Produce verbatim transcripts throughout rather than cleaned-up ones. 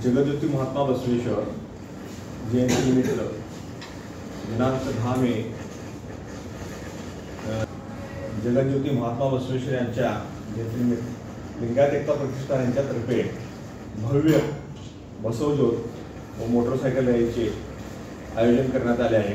जगज्योती महात्मा बसवेश्वर जयंतीनिमित्त दिनांक दहा मे जगज्योती महात्मा बसवेश्वर यांच्या जयंतीनिमित्त लिंगायत एकता प्रतिष्ठान यांच्यातर्फे भव्य बसवज्योत व मोटरसायकल रॅलीचे आयोजन करण्यात आले आहे।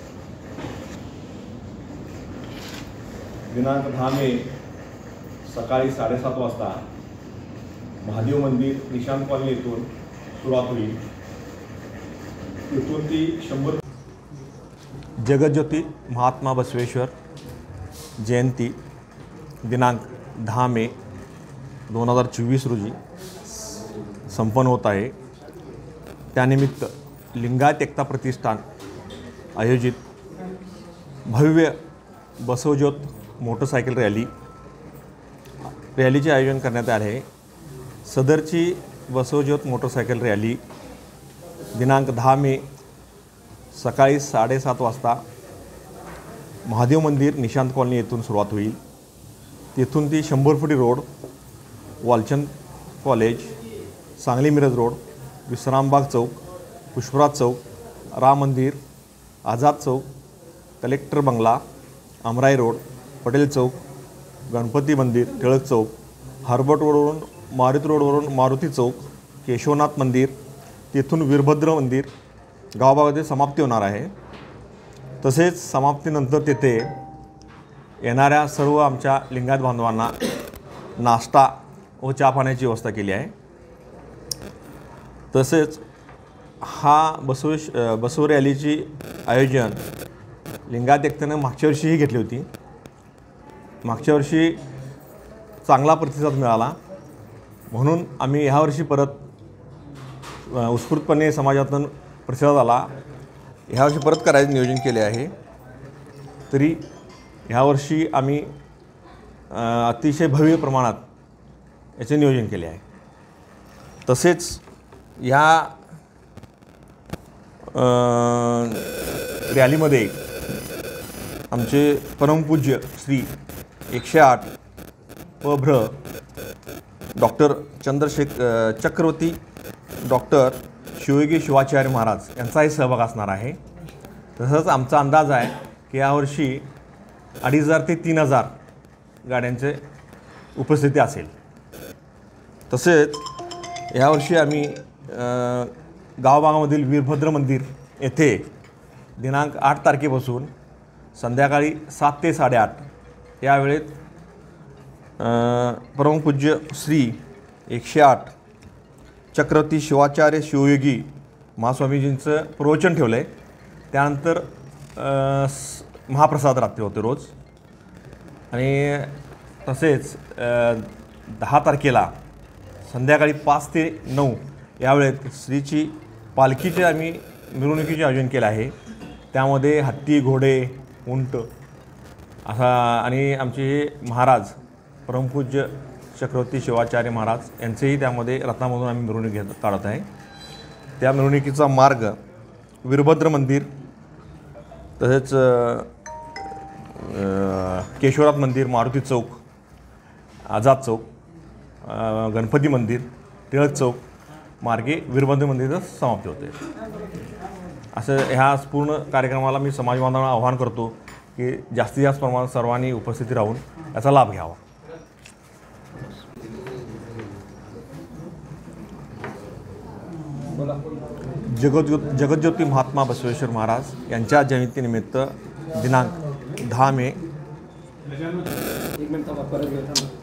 दिनांक दहा मे सकाळी साडेसात वाजता महादेव मंदिर निशांत कॉलनी येथून सुरुवात होईल। तिथून ती शंभर जगज्योती महात्मा बसवेश्वर जयंती दिनांक दहा मे दोन हजार चोवीस रोजी संपन्न होत आहे। त्यानिमित्त लिंगायत एकता प्रतिष्ठान आयोजित भव्य बसवज्योत मोटरसायकल रॅली रॅलीचे आयोजन करण्यात आले आहे। सदरची बसवज्योत मोटरसायकल रॅली दिनांक दहा मे सकाळी साडेसात वाजता महादेव मंदिर निशांत कॉलनी येथून सुरुवात होईल। तिथून ती शंभर फुटी road, Walchand college, Sangli Miraj road, Vishrambag Chowk, Pushparaj Chowk, Ram Mandir, Azad Chowk, collector bungalow, Amrai road, Patel Chowk, Ganpati Mandir, Tilak चौक, हार्बर्ट रोडवरून मारुती रोडवरून मारुती चौक, केशवनाथ मंदिर, तिथून वीरभद्र मंदिर गावामध्ये समाप्ती होणार आहे। तसेच समाप्तीनंतर तेथे येणाऱ्या सर्व आमच्या लिंगायत बांधवांना नाश्ता व चहा पाण्याची व्यवस्था केली आहे। तसेच हा बसवेश बसव रॅलीची आयोजन लिंगायत एकतेने मागच्या वर्षीही घेतली होती। मागच्या वर्षी चांगला प्रतिसाद मिळाला, म्हणून आम्ही ह्या वर्षी परत उत्स्फूर्तपणे समाजातून प्रतिसाद आला, ह्या वर्षी परत करायचे नियोजन केले आहे। तरी ह्या वर्षी आम्ही अतिशय भव्य प्रमाणात याचे नियोजन केले आहे। तसेच या रॅलीमध्ये आमचे परमपूज्य श्री एकशे आठ पभ्र डॉक्टर चंद्रशेखर चक्रवर्ती डॉक्टर शिवयोगी शिवाचार्य महाराज यांचाही सहभाग असणार आहे। तसंच आमचा अंदाज आहे की यावर्षी अडीच हजार ते तीन हजार गाड्यांचे उपस्थिती असेल। तसेच यावर्षी आम्ही गावभागामधील वीरभद्र मंदिर येथे दिनांक आठ तारखेपासून संध्याकाळी सात ते साडेआठ या वेळेत परमपूज्य श्री एकशे आठ चक्रवर्ती शिवाचार्य शिवयोगी महास्वामीजींचं प्रवचन ठेवलं आहे। त्यानंतर महाप्रसाद रात्री होते रोज। आणि तसेच दहा तारखेला संध्याकाळी पाच ते नऊ या वेळेत श्रीची पालखीचे आम्ही मिरवणुकीचे आयोजन केले आहे। त्यामध्ये हत्ती, घोडे, उंट असा आणि आमचे महाराज परमपूज्य चक्रवर्ती शिवाचार्य महाराज यांचेही त्यामध्ये रत्नामधून आम्ही मिरवणूक घेत काढत आहे। त्या मिरवणुकीचा मार्ग वीरभद्र मंदिर, तसेच केशवनाथ मंदिर, मारुती चौक, आझाद चौक, गणपती मंदिर, टिळक चौक मार्गे वीरभद्र मंदिरात समाप्ती होते। असं ह्या पूर्ण कार्यक्रमाला मी समाज बांधवांना आवाहन करतो की जास्तीत जास्त प्रमाणात सर्वांनी उपस्थिती राहून याचा लाभ घ्यावा। जगज्यो जगज्योती महात्मा बसवेश्वर महाराज यांच्या जयंतीनिमित्त दिनांक दहा मे